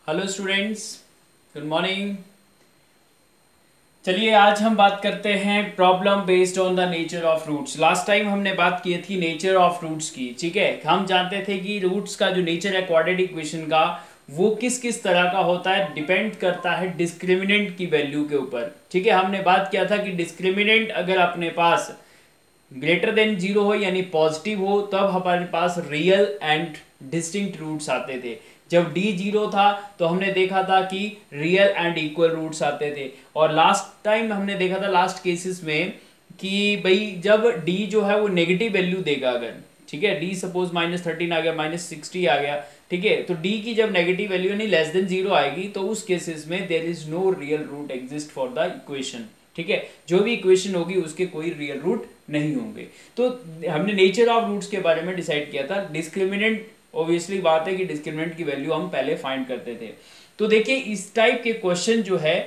Hello students, good morning. चलिए आज हम बात करते हैं problem based on the nature of roots. Last time हमने बात की थी नेचर ऑफ रूट्स की। ठीक है, हम जानते थे कि रूट्स का जो नेचर है क्वाड्रेटिक इक्वेशन का वो किस किस तरह का होता है, डिपेंड करता है डिस्क्रिमिनेंट की वैल्यू के ऊपर। ठीक है, हमने बात किया था कि डिस्क्रिमिनेंट अगर अपने पास ग्रेटर देन जीरो हो यानी पॉजिटिव हो तब हमारे पास रियल एंड डिस्टिंक्ट रूट्स आते थे। जब डी जीरो था तो हमने देखा था कि रियल एंड इक्वल रूट्स आते थे। और लास्ट टाइम हमने देखा था लास्ट केसेस में कि भाई जब डी जो है वो नेगेटिव वैल्यू देगा अगर, ठीक है, डी सपोज -13 आ गया, -60 आ गया, ठीक है, तो डी की जब नेगेटिव वैल्यू यानी लेस देन जीरो आएगी तो उस केसेस में there is no real root exist for the equation. ठीक है, जो भी इक्वेशन होगी उसके कोई रियल रूट नहीं होंगे। तो हमने नेचर ऑफ रूट्स के बारे में डिसाइड किया था। डिस्क्रिमिनेंट ऑब्वियसली बात है कि डिस्क्रिमिनेंट की वैल्यू हम पहले फाइंड करते थे। तो देखिए इस टाइप के क्वेश्चन जो है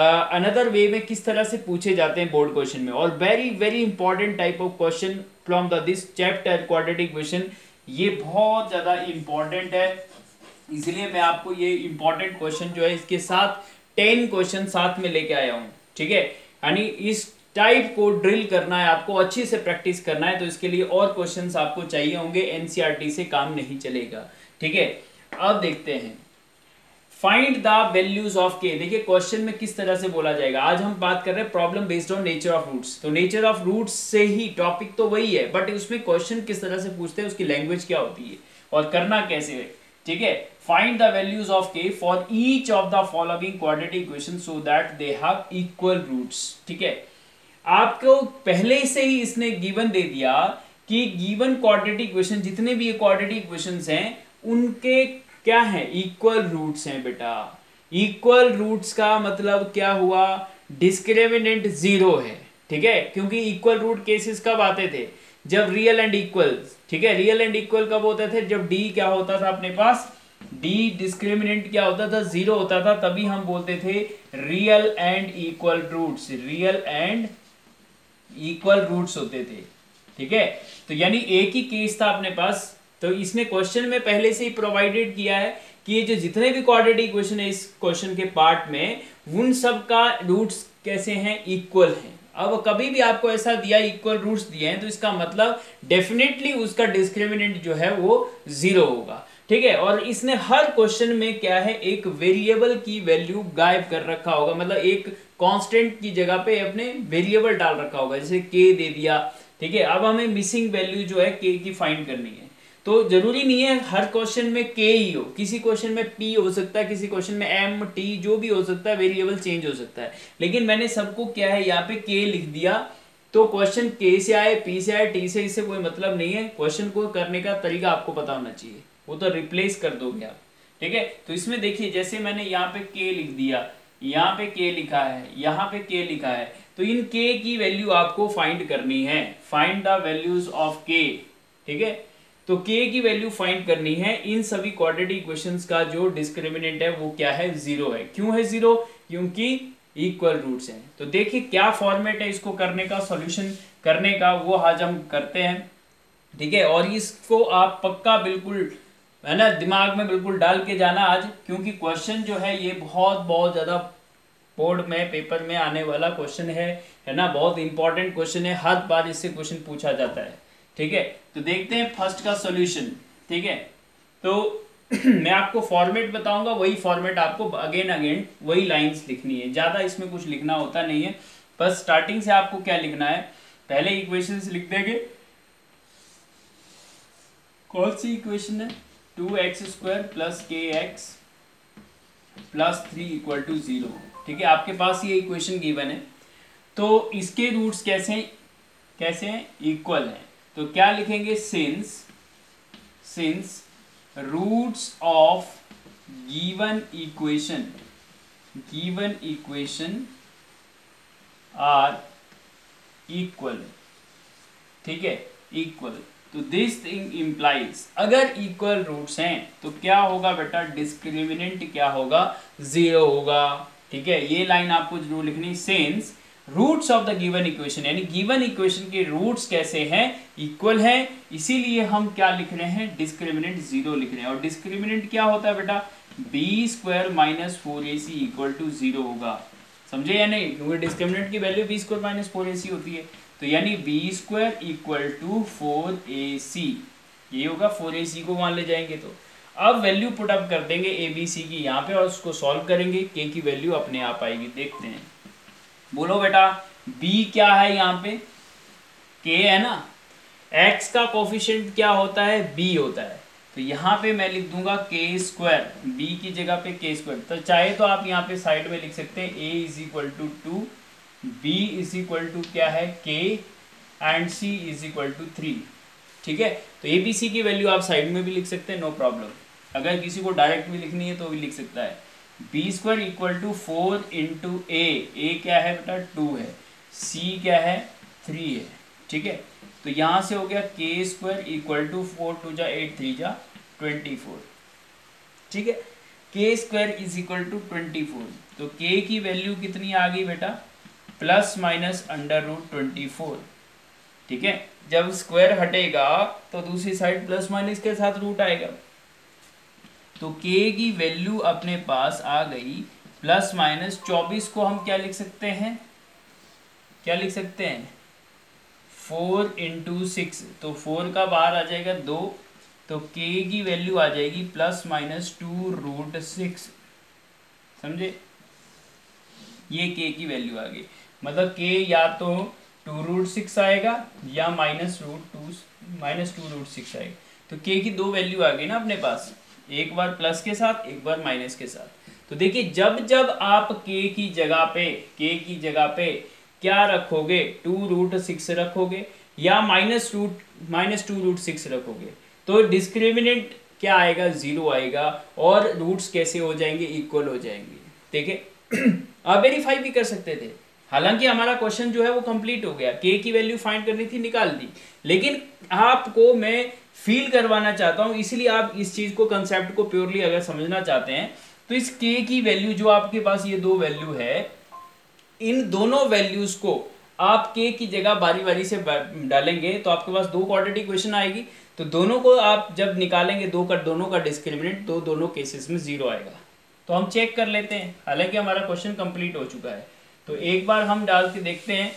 अनदर वे में किस तरह से पूछे जाते हैं बोर्ड क्वेश्चन में, और very very important type of question from the this chapter quadratic equation. ये बहुत ज़्यादा इंपॉर्टेंट है, इसलिए मैं आपको ये इंपॉर्टेंट क्वेश्चन जो है इसके साथ 10 क्वेश्चन साथ में लेके आया हूँ। ठीक है, यानी इस टाइप को ड्रिल करना है आपको, अच्छी से प्रैक्टिस करना है, तो इसके लिए और क्वेश्चंस आपको चाहिए होंगे, एनसीईआरटी से काम नहीं चलेगा। ठीक है, अब देखते हैं फाइंड द वैल्यूज ऑफ के। देखिए क्वेश्चन में किस तरह से बोला जाएगा। आज हम बात कर रहे हैं problem based on nature of roots. तो नेचर ऑफ रूट्स से ही टॉपिक तो वही है, बट उसमें क्वेश्चन किस तरह से पूछते हैं, उसकी लैंग्वेज क्या होती है और करना कैसे है। ठीक है, find the values of k for each of the following quadratic equation so that they have equal roots. ठीक है, आपको पहले से ही इसने गिवन दे दिया कि गिवन क्वाड्रेटिक इक्वेशन जितने भी क्वाड्रेटिक इक्वेशंस हैं उनके क्या है, इक्वल रूट्स हैं बेटा। इक्वल रूट्स का मतलब क्या हुआ, डिस्क्रिमिनेंट जीरो है। ठीक है, क्योंकि इक्वल रूट केसेस कब आते थे, जब रियल एंड इक्वल। ठीक है, रियल एंड इक्वल कब होते थे, जब डी क्या होता था अपने पास, डी डिस्क्रिमिनेंट क्या होता था, जीरो होता था, तभी हम बोलते थे real and equal roots. Real and equal roots होते थे। ठीक है, तो यानी एक ही केस था अपने पास। तो इसने क्वेश्चन में पहले से ही प्रोवाइडेड किया है कि ये जो जितने भी क्वाड्रेटिक इक्वेशन है इस क्वेश्चन के पार्ट में, उन सब का रूट्स कैसे हैं, इक्वल हैं। अब कभी भी आपको ऐसा दिया इक्वल रूट्स दिए हैं तो इसका मतलब डेफिनेटली उसका डिस्क्रिमिनेंट जो है वो जीरो होगा। ठीक है, और इसने हर क्वेश्चन में क्या है, एक वेरिएबल की वैल्यू गायब कर रखा होगा, मतलब एक कांस्टेंट की जगह पे अपने वेरिएबल डाल रखा होगा, जैसे के दे दिया। ठीक है, अब हमें मिसिंग वैल्यू जो है के की फाइंड करनी है। तो जरूरी नहीं है हर क्वेश्चन में के ही हो, किसी क्वेश्चन में पी हो सकता है, किसी क्वेश्चन में एम टी जो भी हो सकता है, वेरिएबल चेंज हो सकता है। लेकिन मैंने सबको क्या है यहाँ पे के लिख दिया, तो क्वेश्चन के से आए, पी से आए, टी से, इससे कोई मतलब नहीं है। क्वेश्चन को करने का तरीका आपको पता होना चाहिए, वो तो रिप्लेस कर दोगे आप। ठीक है, तो इसमें देखिए जैसे मैंने यहाँ पे के लिख दिया, यहाँ पे के लिखा है, यहाँ पे के लिखा है, तो इन के की वैल्यू आपको फाइंड करनी है। फाइंड द वैल्यूज ऑफ के। ठीक है, तो के की वैल्यू फाइंड करनी है। इन सभी क्वाड्रेटिक इक्वेशंस का जो डिस्क्रिमिनेंट है वो क्या है, जीरो है। क्यों है जीरो, क्योंकि इक्वल रूट्स हैं। तो देखिए क्या फॉर्मेट है इसको करने का, सॉल्यूशन करने का, वो आज हम करते हैं। ठीक है, और इसको आप पक्का बिल्कुल है ना दिमाग में बिल्कुल डाल के जाना आज, क्योंकि क्वेश्चन जो है ये बहुत बहुत ज्यादा बोर्ड में पेपर में आने वाला क्वेश्चन है ना, बहुत इंपॉर्टेंट क्वेश्चन है, हर बार इससे क्वेश्चन पूछा जाता है। ठीक है, तो देखते हैं फर्स्ट का सॉल्यूशन। ठीक है, तो मैं आपको फॉर्मेट बताऊंगा, वही फॉर्मेट आपको अगेन अगेन वही लाइंस लिखनी है, ज्यादा इसमें कुछ लिखना होता नहीं है। बस स्टार्टिंग से आपको क्या लिखना है, पहले इक्वेशंस लिख देंगे। कौन सी इक्वेशन है, 2x² + kx + 3 = 0। ठीक है, आपके पास ये इक्वेशन गिवन है, तो इसके रूट्स कैसे हैं, इक्वल हैं। तो क्या लिखेंगे, since roots of given equation are equal. ठीक है, इक्वल, तो दिस थिंग इम्प्लाइज अगर इक्वल रूट्स हैं तो क्या होगा बेटा, डिस्क्रिमिनेंट क्या होगा, जीरो होगा। ठीक है, ये लाइन आपको जरूर लिखनी, since roots of the given equation, यानी गिवन इक्वेशन के रूट्स कैसे हैं, इक्वल हैं, इसीलिए हम क्या लिख रहे हैं, डिस्क्रिमिनेंट जीरो लिख रहे हैं। और डिस्क्रिमिनेंट क्या होता है बेटा, b square minus 4ac equal to 0 होगा। समझे या नहीं? क्योंकि डिस्क्रिमिनेंट की value B square minus 4ac होती है, तो यानी B square equal to 4ac, ये होगा। 4ac को वहां ले जाएंगे तो अब वैल्यू पुट अप कर देंगे ए बी सी की यहाँ पे और उसको सॉल्व करेंगे, के की वैल्यू अपने आप आएगी। देखते हैं, बोलो बेटा बी क्या है यहाँ पे? के है ना। एक्स का कोफिशिएंट क्या होता है? बी होता है। तो यहाँ पे मैं लिख दूंगा के स्क्वायर, बी की जगह पे के स्क्वायर। तो चाहे तो आप यहाँ पे साइड में लिख सकते हैं a is equal to 2, b is equal to क्या है k, and c is equal to 3। ठीक है, तो ए बी सी की वैल्यू आप साइड में भी लिख सकते हैं, नो प्रॉब्लम। अगर किसी को डायरेक्ट भी लिखनी है तो भी लिख सकता है। B square equal to 4 into a क्या है बेटा? 2 है, सी क्या है? 3 है। ठीक है, तो यहाँ से हो गया के स्क्वायर इक्वल टू 4 2 जा 8 3 जा 24। ठीक है, k square is equal to 24। तो के की वैल्यू कितनी आ गई बेटा? Plus minus under root 24। ठीक है, जब स्क्वायर हटेगा तो दूसरी साइड प्लस माइनस के साथ रूट आएगा। तो के की वैल्यू अपने पास आ गई प्लस माइनस 24 को हम क्या लिख सकते हैं? क्या लिख सकते हैं? 4 इंटू 6, तो 4 का बाहर आ जाएगा 2, तो के की वैल्यू आ जाएगी प्लस माइनस 2 रूट 6। समझे? ये के की वैल्यू आ गई, मतलब के या तो 2 रूट 6 आएगा या माइनस 2 रूट 6 आएगा। तो के की दो वैल्यू आ गई ना अपने पास, एक बार प्लस के साथ, एक बार माइनस के साथ। तो देखिए जब जब आप के की जगह पे क्या रखोगे? 2 रूट 6 रखोगे या माइनस 2 रूट 6 रखोगे, तो डिस्क्रिमिनेंट क्या आएगा? 0 आएगा, और रूट्स कैसे हो जाएंगे? इक्वल हो जाएंगे। ठीक है, आप वेरीफाई भी कर सकते थे। हालांकि हमारा क्वेश्चन जो है वो कंप्लीट हो गया, के की वैल्यू फाइंड करनी थी, निकाल दी, लेकिन आपको मैं फील करवाना चाहता हूं, इसलिए आप इस चीज को, कंसेप्ट को प्योरली अगर समझना चाहते हैं तो इस के की वैल्यू जो आपके पास ये दो वैल्यू है, इन दोनों वैल्यूज को आप के की जगह बारी बारी से डालेंगे तो आपके पास दो क्वाड्रेटिक इक्वेशन आएगी। तो दोनों को आप जब निकालेंगे, दोनों का डिस्क्रिमिनेंट, तो दोनों केसेस में 0 आएगा। तो हम चेक कर लेते हैं, हालांकि हमारा क्वेश्चन कंप्लीट हो चुका है। तो एक बार हम डाल के देखते हैं,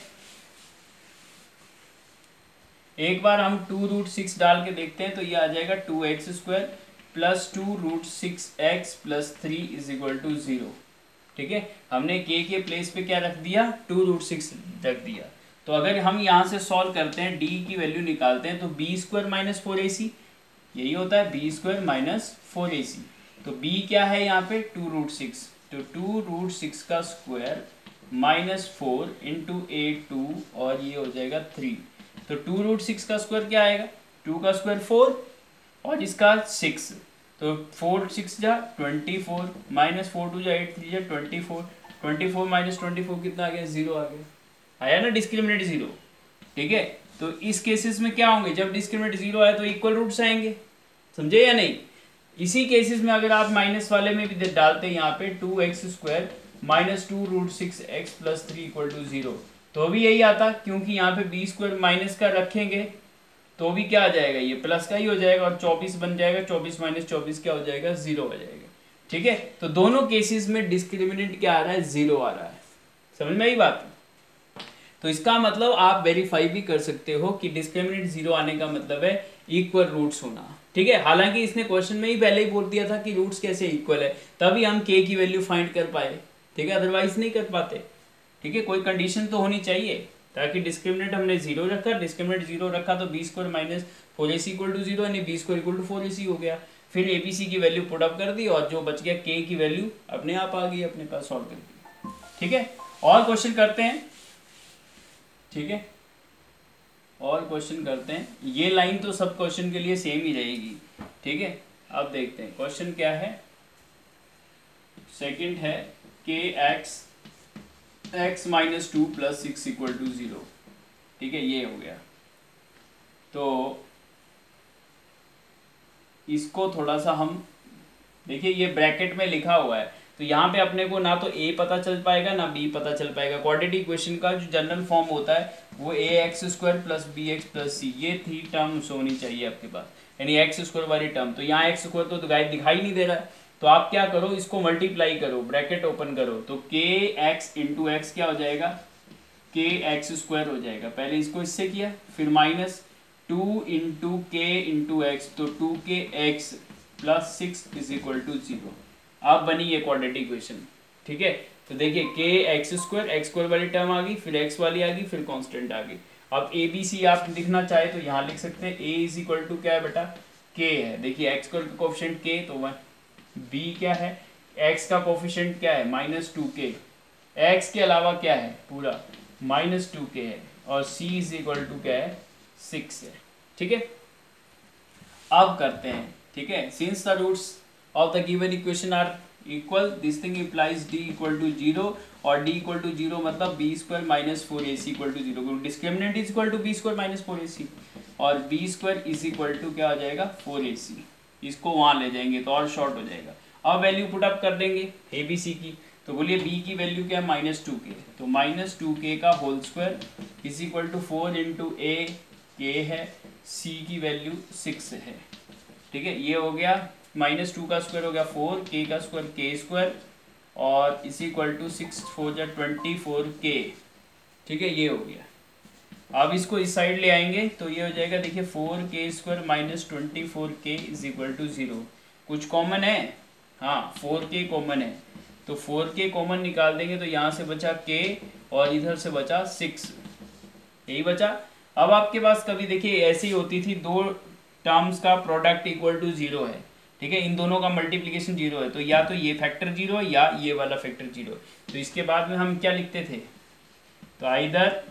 एक बार हम 2 रूट 6 डाल के देखते हैं, तो ये आ जाएगा 2x square plus 2 root 6x plus 3 is equal to 0। ठीक है, हमने के प्लेस पे क्या रख दिया? 2 रूट 6 रख दिया। तो अगर हम यहाँ से सॉल्व करते हैं, डी की वैल्यू निकालते हैं, तो बी स्क्वायर माइनस 4ac, यही होता है बी स्क्वायर माइनस 4ac। तो b क्या है यहाँ पे? 2 रूट 6, तो 2 रूट 6 का स्क्वायर माइनस 4 इंटू 8 2, और ये हो जाएगा 3। तो 2 रूट 6 का स्क्वायर क्या आएगा? 2 का स्क्वायर 4 और इसका 6, तो 4 6 जा 24, माइनस 4 2 जा 8 3 जा 24, 24 माइनस 24 कितना आ गया? 0 आ गया। आया ना डिस्क्रिमिनेंट 0। ठीक है, तो इस केसेस में क्या होंगे? जब डिस्क्रिमिनेंट 0 आए तो इक्वल रूट्स आएंगे। समझे या नहीं? इसी केसेस में अगर आप माइनस वाले में भी डालते हैं यहाँ पे 2x square minus 2 root 6x plus 3 equal to 0, तो भी यही आता, क्योंकि यहाँ पे बी स्क्वायर माइनस का रखेंगे तो भी क्या आ जाएगा? ये प्लस का ही हो जाएगा, और 24 बन जाएगा, 24 माइनस 24 क्या हो जाएगा? 0 हो जाएगा। ठीक है, तो दोनों केसेस में डिस्क्रिमिनेंट क्या आ रहा है? 0 आ रहा है। समझ में आई बात? तो इसका मतलब आप वेरीफाई भी कर सकते हो कि डिस्क्रिमिनेंट 0 आने का मतलब है इक्वल रूट्स होना। ठीक है, हालांकि इसने क्वेश्चन में ही पहले ही बोल दिया था कि रूट्स कैसे इक्वल है, तभी हम के की वैल्यू फाइंड कर पाए। ठीक है, अदरवाइज नहीं कर पाते। ठीक है, कोई कंडीशन तो होनी चाहिए, ताकि डिस्क्रिमिनेंट हमने 0 रखा, डिस्क्रिमिनेंट 0 रखा तो b square minus 4ac equal to 0, यानी B square equal to 4ac हो गया। फिर एबीसी की वैल्यू पुट अप कर दी, और जो बच गया के की वैल्यू अपने आप आ गई अपने पास सॉल्व करके। ठीक है, और क्वेश्चन करते हैं। ठीक है, और क्वेश्चन करते हैं। ये लाइन तो सब क्वेश्चन के लिए सेम ही रहेगी। ठीक है, अब देखते हैं क्वेश्चन क्या है। सेकंड है k x minus 2 plus 6 equal to 0। ठीक है, ये हो गया। तो इसको थोड़ा सा हम देखिए, ये ब्रैकेट में लिखा हुआ है, तो यहाँ पे अपने को ना तो a पता चल पाएगा ना b पता चल पाएगा। क्वाड्रेटिक इक्वेशन का जो जनरल फॉर्म होता है वो ax square plus bx plus c, ये 3 टर्म्स होनी चाहिए आपके पास, यानी एक्स स्क्वायर वाली टर्म। तो यहाँ एक्स स्क्वायर तो गाइड दिखाई नहीं दे रहा है, तो आप क्या करो, इसको मल्टीप्लाई करो, ब्रैकेट ओपन करो, तो के एक्स इंटू एक्स क्या हो जाएगा, के एक्स स्क्वायर हो जाएगा। पहले इसको इससे किया, फिर minus 2 into k into x, तो 2 k x plus 6 is equal to 0। अब बनी ये क्वाड्रेटिक इक्वेशन। ठीक है, तो देखिए के एक्स स्क्वायर वाली टर्म आ गई, फिर एक्स वाली आ गई, फिर कांस्टेंट आ गई। अब ए बी सी आप लिखना चाहे तो यहाँ लिख सकते हैं, ए इज इक्वल टू क्या है बेटा, के है। देखिए एक्स स्क्वायर का कोफिशिएंट के, तो 1, बी क्या है, एक्स का कोफिशिएंट क्या है -2k, एक्स के अलावा क्या है पूरा -2k है, और c इज इक्वल टू क्या है 6 है। ठीक है, अब करते हैं। ठीक है, since the roots of the given equation are equal, this thing implies d equal to 0, और d इक्वल टू 0 मतलब b square minus 4ac equal to 0, discriminant is equal to b square minus 4ac, और b square is equal to क्या हो जाएगा 4ac। इसको वहां ले जाएंगे तो और शॉर्ट हो जाएगा। अब वैल्यू पुट अप कर देंगे ए बी सी की, तो बोलिए b की वैल्यू क्या है -2k, तो -2k का whole square is equal to 4 into a k है, c की वैल्यू 6 है। ठीक है, ये हो गया -2 का स्क्वायर हो गया 4, k का स्क्वायर k स्क्वायर, और इज इक्वल टू 6 4 जा 24k। ठीक है, ये हो गया। अब इसको इस साइड ले आएंगे तो ये हो जाएगा, देखिए 4k square minus 24k is equal to 0। कुछ कॉमन है, हाँ 4k कॉमन है, तो 4k कॉमन निकाल देंगे तो यहाँ से बचा k और इधर से बचा 6, यही बचा। अब आपके पास कभी देखिए ऐसी होती थी, दो टर्म्स का प्रोडक्ट इक्वल टू 0 है। ठीक है, इन दोनों का मल्टीप्लिकेशन 0 है, तो या तो ये फैक्टर 0 है या ये वाला फैक्टर 0। तो इसके बाद में हम क्या लिखते थे, तो आइदर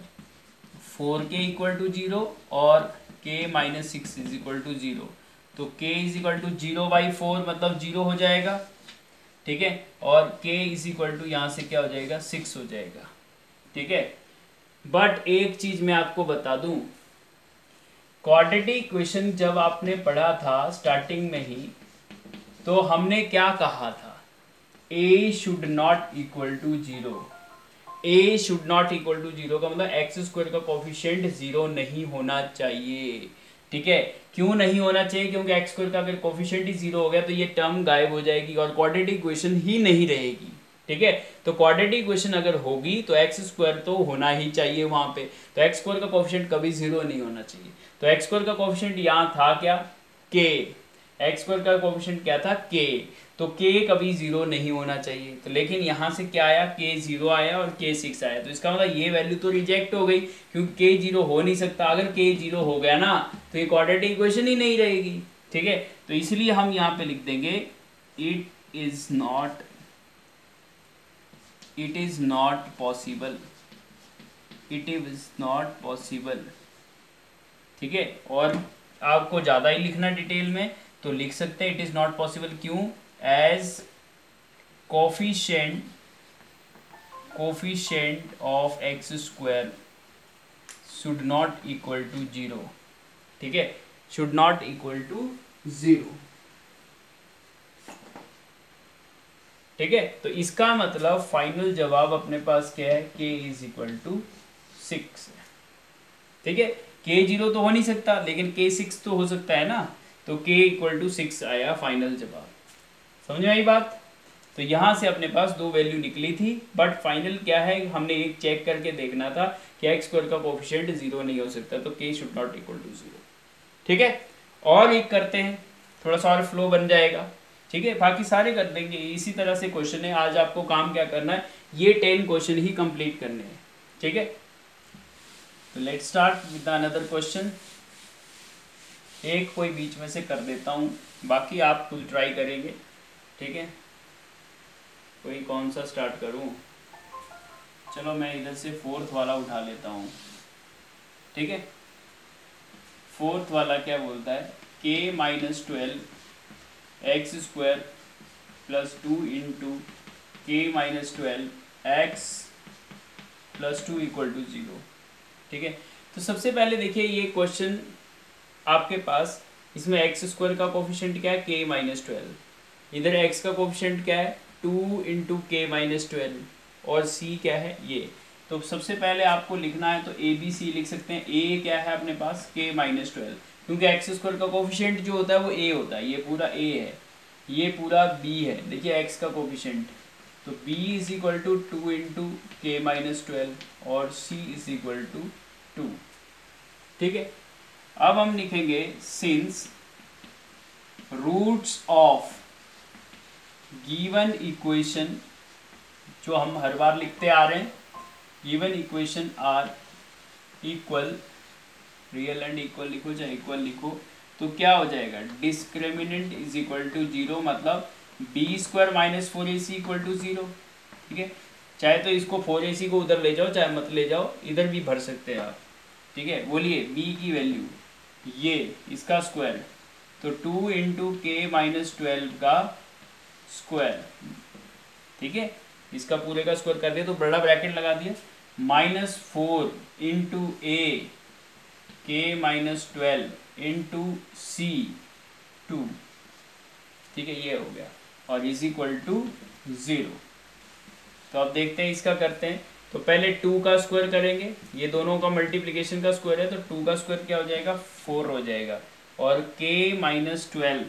4k इक्वल टू 0 और k minus 6 is equal to 0, तो k इज इक्वल टू 0/4 मतलब 0 हो जाएगा। ठीक है, और k इज इक्वल टू यहाँ से क्या हो जाएगा 6 हो जाएगा। ठीक है, बट एक चीज मैं आपको बता दूं, क्वाड्रेटिक इक्वेशन जब आपने पढ़ा था स्टार्टिंग में ही, तो हमने क्या कहा था, a should not equal to 0। a should not equal to 0 का मतलब एक्स स्क्वायर का कोफिशिएंट 0 नहीं होना चाहिए। ठीक है, क्यों नहीं होना चाहिए, क्योंकि एक्स स्क्वायर का अगर कोफिशिएंट ही 0 हो गया तो ये टर्म गायब हो जाएगी और क्वाड्रेटिक इक्वेशन ही नहीं रहेगी। ठीक है, तो क्वाड्रेटिक इक्वेशन अगर होगी तो एक्स स्क्वायर तो होना ही चाहिए वहां पे, तो एक्स स्क्वायर का कोफिशिएंट कभी 0 नहीं होना चाहिए। तो एक्स स्क्वायर का कोफिशिएंट यहाँ था क्या, k, एक्स स्क्वायर का कोफिशिएंट क्या था k, तो k कभी 0 नहीं होना चाहिए। तो लेकिन यहाँ से क्या आया, k 0 आया और k 6 आया, तो इसका मतलब ये वैल्यू तो रिजेक्ट हो गई, क्योंकि k 0 हो नहीं सकता। अगर k 0 हो गया ना तो ये क्वाड्रेटिक इक्वेशन ही नहीं रहेगी। ठीक है, तो इसलिए हम यहाँ पे लिख देंगे it is not possible, it is not possible. ठीक है, और आपको ज़्यादा ही लिखना डिटेल में तो लिख सकते हैं इट इज़ नॉट पॉसिबल, क्यों, as coefficient of x square should not equal to 0। ठीक है, शुड नॉट इक्वल टू 0। ठीक है, तो इसका मतलब फाइनल जवाब अपने पास क्या है, k इज इक्वल टू 6। ठीक है, k 0 तो हो नहीं सकता, लेकिन k 6 तो हो सकता है ना, तो k इक्वल टू 6 आया फाइनल जवाब। समझ में आई बात। तो यहाँ से अपने पास दो वैल्यू निकली थी, बट फाइनल क्या है, हमने एक चेक करके देखना था कि एक्स स्क्वायर का कोफिशिएंट 0 नहीं हो सकता, तो k should not equal to 0। ठीक है, और एक करते हैं, थोड़ा सा और फ्लो बन जाएगा। ठीक है, बाकी सारे कर देंगे, इसी तरह से क्वेश्चन है। आज आपको काम क्या करना है, ये 10 क्वेश्चन ही कंप्लीट करने हैं। ठीक है, तो let's start with another question. एक कोई बीच में से कर देता हूँ, बाकी आप खुद ट्राई करेंगे। ठीक है, कोई कौन सा स्टार्ट करूँ, चलो मैं इधर से 4th वाला उठा लेता हूँ। ठीक है, 4th वाला क्या बोलता है, k minus 12 x square plus 2 into k minus 12 x plus 2 equal to 0। ठीक है, तो सबसे पहले देखिए ये क्वेश्चन आपके पास, इसमें एक्स स्क्वायर का कोफिशिएंट क्या है, k माइनस 12, इधर x का कोफिशिएंट क्या है 2 इंटू के माइनस 12, और c क्या है ये। तो सबसे पहले आपको लिखना है तो a b c लिख सकते हैं। a क्या है अपने पास k माइनस 12, क्योंकि एक्स स्क्वायर का कोफिशिएंट जो होता है वो a होता है, ये पूरा a है, ये पूरा b है, देखिए x का कोफिशिएंट, तो b is equal to 2 into k minus 12 और c इज इक्वल टू 2। ठीक है, अब हम लिखेंगे since roots of given equation, जो हम हर बार लिखते आ रहे हैं, given equation are equal, real and equal लिखो चाहे इक्वल लिखो, तो क्या हो जाएगा, डिस्क्रिमिनेंट इज इक्वल टू 0, मतलब b square minus 4ac equal to 0। ठीक है, चाहे तो इसको 4ac को उधर ले जाओ, चाहे मत ले जाओ, इधर भी भर सकते हैं आप। ठीक है, बोलिए b की वैल्यू, ये इसका स्क्वायर, तो 2 इंटू के माइनस 12 का स्क्वायर। ठीक है, इसका पूरे का स्क्वायर कर दिया तो बड़ा ब्रैकेट लगा दिया, माइनस 4 इंटू ए के माइनस 12 इंटू सी 2। ठीक है, ये हो गया, और इज इक्वल टू 0। तो अब देखते हैं इसका करते हैं, तो पहले 2 का स्क्वायर करेंगे, ये दोनों का मल्टीप्लिकेशन का स्क्वायर है, तो 2 का स्क्वायर क्या हो जाएगा, 4 हो जाएगा, और के माइनस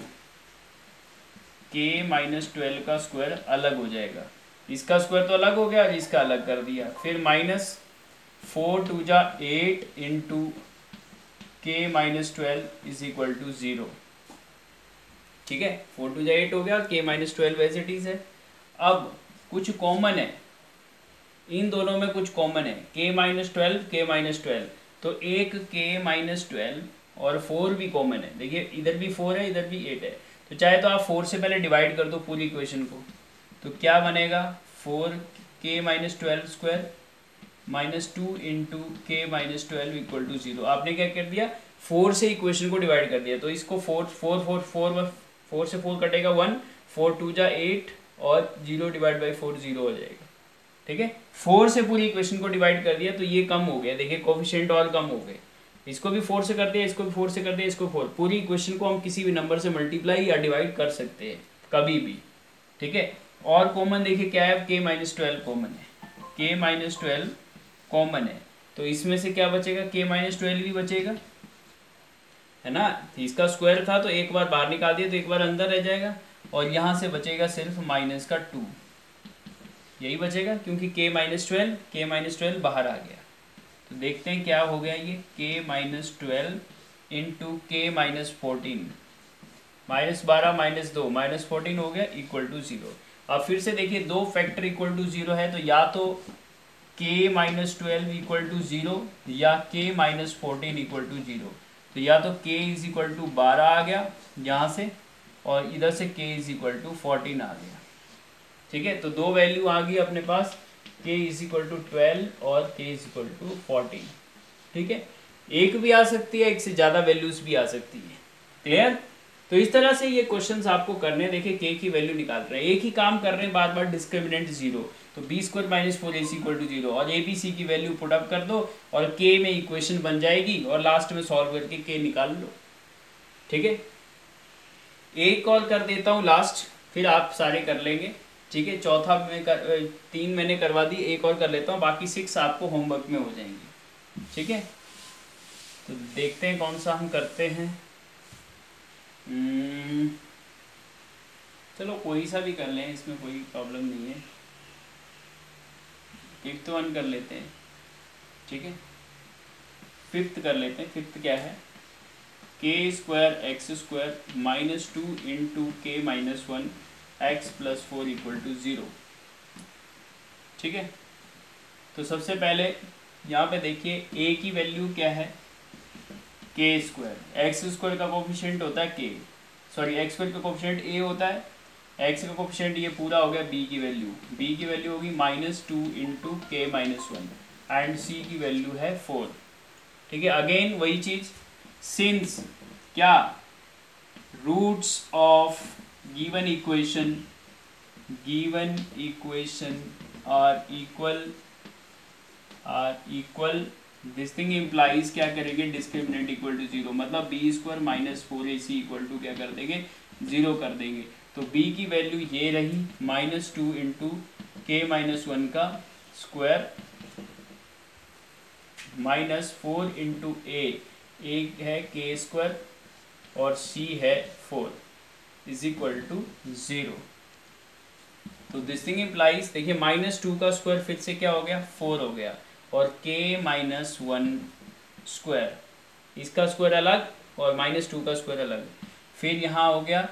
12 का स्क्वायर अलग हो जाएगा, इसका स्क्वायर तो अलग हो गया और इसका अलग कर दिया, फिर माइनस 4 2 जा 8 into k minus 12 is equal to 0। ठीक है, 4 2 जा 8 हो गया, के माइनस 12 एज इट इज है। अब कुछ कॉमन है, इन दोनों में कुछ कॉमन है, के माइनस 12, तो एक के माइनस 12 और 4 भी कॉमन है, देखिए इधर भी 4 है, इधर भी 8 है, तो चाहे तो आप 4 से पहले डिवाइड कर दो पूरी इक्वेशन को, तो क्या बनेगा, 4 k minus 12 square minus 2 into k minus 12 equal to 0। आपने क्या कर दिया, 4 से इक्वेशन को डिवाइड कर दिया, तो इसको 4 से 4 कटेगा 1, 4 2 जा 8 और 0 डिवाइड बाई 4 0 हो जाएगा। ठीक है, 4 से पूरी इक्वेशन को डिवाइड कर दिया, तो ये कम हो गया, देखिए कोफिशिएंट और कम हो गए, इसको भी 4 से कर दिया, इसको भी 4 से कर दिया, इसको 4, पूरी इक्वेशन को हम किसी भी नंबर से मल्टीप्लाई या डिवाइड कर सकते हैं कभी भी। ठीक है, और कॉमन देखिए क्या है, के माइनस 12 कॉमन है, के माइनस 12 कॉमन है, तो इसमें से क्या बचेगा, के माइनस 12 भी बचेगा, है ना, इसका स्क्वायर था तो एक बार बाहर निकाल दिया तो एक बार अंदर रह जाएगा, और यहाँ से बचेगा सिर्फ माइनस का 2, यही बचेगा, क्योंकि के माइनस 12 बाहर आ गया। तो देखते हैं क्या हो गया, ये k minus 12 into k minus 14, minus 12 minus 2 minus 14 हो गया इक्वल टू 0। अब फिर से देखिए, दो फैक्टर इक्वल टू 0 है, तो या तो के माइनस 12 इक्वल टू 0 या के माइनस 14 इक्वल टू 0, तो या तो के इज इक्वल टू 12 आ गया यहाँ से, और इधर से के इज इक्वल टू 14 आ गया। ठीक है, तो दो वैल्यू आ गई अपने पास, के इज इक्वल टू 12 और के इज इक्वल टू 14। ठीक है, एक भी आ सकती है, एक से ज़्यादा वैल्यूज भी आ सकती है। क्लियर, तो इस तरह से ये क्वेश्चंस आपको करने, देखिए के की वैल्यू निकाल रहे हैं, एक ही काम कर रहे हैं बार बार, डिस्क्रिमिनेंट 0, तो b square minus 4ac equal to 0, और ए बी सी की वैल्यू पुट अप कर दो और के में इक्वेशन बन जाएगी, और लास्ट में सॉल्व करके के निकाल लो। ठीक है, एक और कर देता हूँ लास्ट, फिर आप सारे कर लेंगे। ठीक है, चौथा में 3 मैंने करवा दी, एक और कर लेता हूँ, बाकी 6 आपको होमवर्क में हो जाएंगे। ठीक है, तो देखते हैं कौन सा हम करते हैं। चलो कोई सा भी कर लें, इसमें कोई प्रॉब्लम नहीं है, 5th वन कर लेते हैं। ठीक है, 5th कर लेते हैं। 5th क्या है, k square x square minus 2 into k minus 1 x plus 4 equal to 0। ठीक है, तो सबसे पहले यहाँ पे देखिए a की वैल्यू क्या है, के स्क्वायर, एक्स स्क्वायर का कोफिशिएंट होता है के, सॉरी एक्स स्क्वायर का कोफिशिएंट a होता है, एक्स का कोफिशिएंट ये पूरा हो गया, b की वैल्यू होगी minus 2 into k minus 1 and c की वैल्यू है 4। ठीक है, अगेन वही चीज, सिंस क्या, roots of given equation are equal, this thing implies क्या करेंगे, डिस्क्रिमिनेंट इक्वल टू 0, मतलब b square minus 4ac equal to क्या कर देंगे, 0 कर देंगे। तो b की वैल्यू ये रही माइनस 2 इंटू के माइनस 1 का स्क्वायर माइनस 4 इंटू ए है के स्क्वायर और c है 4। Is equal to 0। तो दिस थिंग इम्प्लाइज, देखिए -2 का स्क्वायर फिर से क्या हो गया 4 हो गया, और k -1 स्क्वायर, इसका स्क्वायर अलग और -2 का स्क्वायर अलग, फिर यहाँ हो गया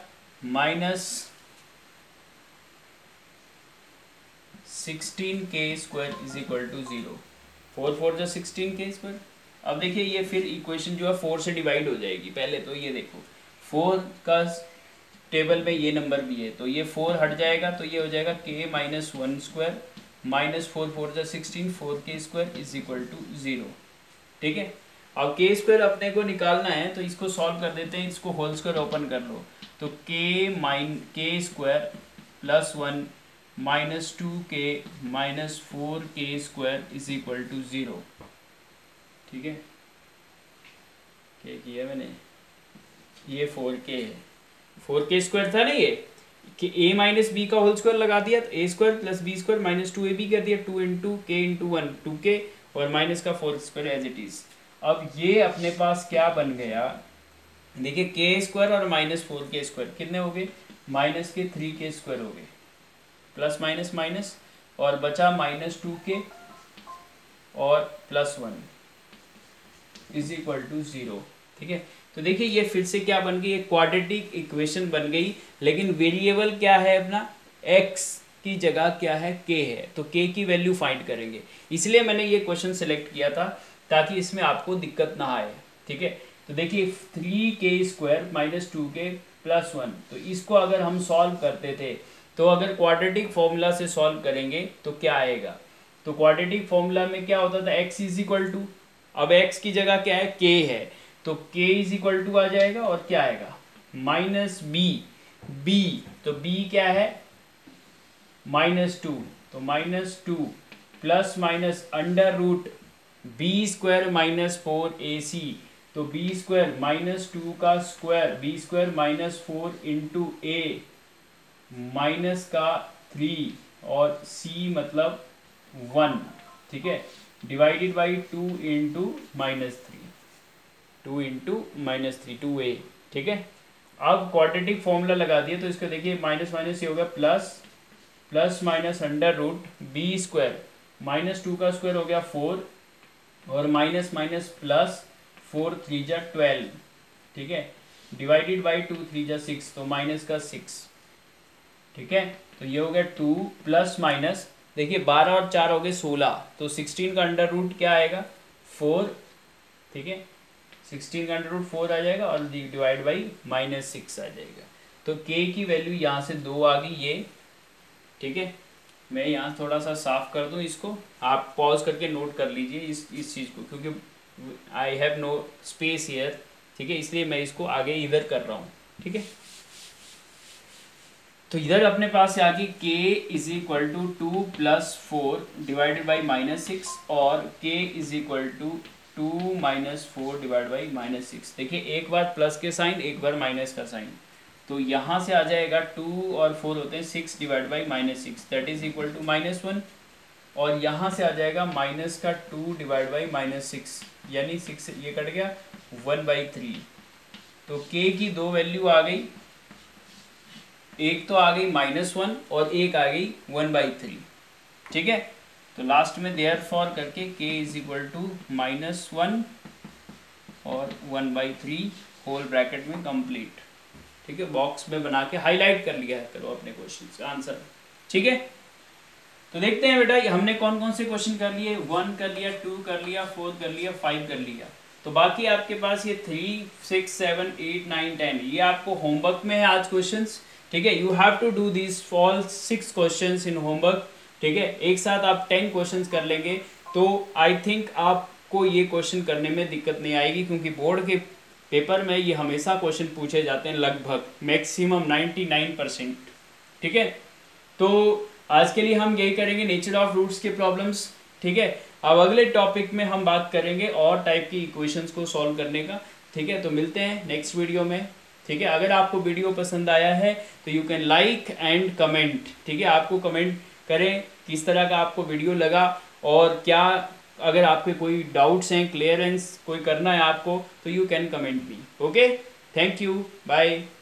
-16k square is equal to 0। 4 4 जो 16k स्क्वायर। अब देखिए ये फिर इक्वेशन जो है 4 से डिवाइड हो जाएगी। पहले तो ये देखो 4 का टेबल में ये नंबर भी है, तो ये 4 हट जाएगा, तो ये हो जाएगा k -1 स्क्वायर -4 4 जो 16, 4k स्क्वायर इज इक्वल टू 0। ठीक है, अब के स्क्वायर अपने को निकालना है, तो इसको सॉल्व कर देते हैं, इसको होल स्क्वायर ओपन कर लो, तो k स्क्वायर +1 -2k -4k स्क्वायर इज इक्वल टू 0। ठीक है, क्या किया मैंने, ये 4k है, 4k स्क्वायर था ना ये, कि a माइनस बी का होल स्क्वायर लगा दिया, तो a square plus b square -2ab कर दिया, 2 इंटू k इंटू 1 2k, और माइनस का 4 स्क्वायर एज इट इज। अब ये अपने पास क्या बन गया, देखिए k स्क्वायर और -4k स्क्वायर कितने हो गए, -3k स्क्वायर हो गए, प्लस माइनस माइनस, और बचा -2k और +1 इज इक्वल टू 0। ठीक है, तो देखिए ये फिर से क्या बन गई, एक क्वाड्रेटिक इक्वेशन बन गई, लेकिन वेरिएबल क्या है अपना, x की जगह क्या है, k है, तो k की वैल्यू फाइंड करेंगे, इसलिए मैंने ये क्वेश्चन सेलेक्ट किया था ताकि इसमें आपको दिक्कत ना आए। ठीक है, तो देखिए 3k स्क्वायर -2k +1, तो इसको अगर हम सॉल्व करते थे, तो अगर क्वाड्रेटिक फॉर्मूला से सॉल्व करेंगे तो क्या आएगा, तो क्वाड्रेटिक फॉर्मूला में क्या होता था, x इज इक्वल टू, अब x की जगह क्या है, k है, तो k इज इक्वल टू आ जाएगा, और क्या आएगा -b, तो b क्या है -2, तो -2 plus minus under root b square -4ac, तो बी स्क्वायर -2 का square, b square -4 into a minus का 3 और c मतलब 1। ठीक है, divided by 2 into -3, 2 into -3 2a। ठीक है, अब क्वाड्रेटिक फॉर्मूला लगा दिया, तो इसको देखिए माइनस माइनस ये हो गया plus, plus minus under root b square -2 का स्क्वायर हो गया 4, और माइनस माइनस प्लस 4 3 जा 12। ठीक है, डिवाइडेड बाई 2 3 जा 6, तो माइनस का 6। ठीक है, तो ये हो गया 2 प्लस माइनस, देखिए 12 और 4 हो गए 16, तो 16 का अंडर रूट क्या आएगा 4। ठीक है, 16 का अंडर रूट 4 आ जाएगा, और डिवाइड बाई -6 आ जाएगा, तो k की वैल्यू यहाँ से 2 आ गई ये। ठीक है, मैं यहाँ थोड़ा सा साफ कर दूँ इसको, आप पॉज करके नोट कर लीजिए इस चीज़ को, क्योंकि I have no space here. ठीक है, इसलिए मैं इसको आगे इधर कर रहा हूँ। ठीक है, तो इधर अपने पास से आ गई k is equal to 2 + 4 divided by -6, और k is equal to 2 - 4 divide by -6। देखिए एक बार प्लस के साइन, एक बार माइनस का साइन, तो यहाँ से आ जाएगा 2 और 4 होते हैं 6 divide by -6, that is equal to -1, और यहाँ से आ जाएगा माइनस का 2 डिवाइड बाई -6, यानी 6 ये कट गया 1/3। तो k की दो वैल्यू आ गई, एक तो आ गई -1 और एक आ गई 1/3। ठीक है, तो लास्ट में देयरफॉर करके k इज इक्वल टू -1 और 1/3 होल ब्रैकेट में कंप्लीट। ठीक है, बॉक्स में बना के हाईलाइट कर लिया है करो अपने क्वेश्चन का आंसर। ठीक है, तो देखते हैं बेटा हमने कौन कौन से क्वेश्चन कर लिए, 1 कर लिया, 2 कर लिया, 4 कर लिया, 5 कर लिया, तो बाकी आपके पास ये 3 6 7 8 9 10 ये आपको होमवर्क में है आज क्वेश्चंस। ठीक है, you have to do this fall 6 questions in homework. ठीक है, एक साथ आप 10 क्वेश्चंस कर लेंगे, तो आई थिंक आपको ये क्वेश्चन करने में दिक्कत नहीं आएगी, क्योंकि बोर्ड के पेपर में ये हमेशा क्वेश्चन पूछे जाते हैं, लगभग मैक्सिमम 99%। ठीक है, तो आज के लिए हम यही करेंगे, नेचर ऑफ रूट्स के प्रॉब्लम्स। ठीक है, अब अगले टॉपिक में हम बात करेंगे और टाइप की इक्वेशंस को सॉल्व करने का। ठीक है, तो मिलते हैं नेक्स्ट वीडियो में। ठीक है, अगर आपको वीडियो पसंद आया है तो you can like and comment. ठीक है, आपको कमेंट करें किस तरह का आपको वीडियो लगा, और क्या अगर आपके कोई डाउट्स हैं, क्लियरेंस कोई करना है आपको, तो you can comment me. Okay, thank you, bye.